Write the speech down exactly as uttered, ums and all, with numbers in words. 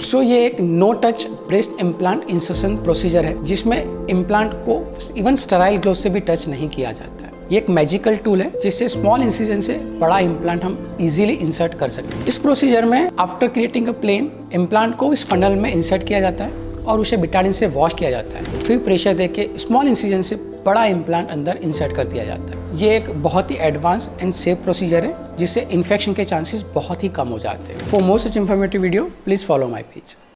सो ये एक no touch breast implant insertion procedure है जिसमें इम्प्लांट को इवन स्टेराइल ग्लोव से भी टच नहीं किया जाता है। ये एक मैजिकल टूल है जिससे स्मॉल इंसिजन से बड़ा इम्प्लांट हम इजीली इंसर्ट कर सकते हैं। इस प्रोसीजर में after creating a plane implant को इस फनल में इंसर्ट किया जाता है और उसे बिटाडिन से वॉश किया जाता है। फिर प्रेशर देके स्मॉल इंसिजन से बड़ा इम्प्लांट अंदर इंसर्ट कर दिया जाता है। ये एक बहुत ही एडवांस एंड सेफ प्रोसीजर है जिससे इन्फेक्शन के चांसेस बहुत ही कम हो जाते हैं। For more such informative video please follow my page.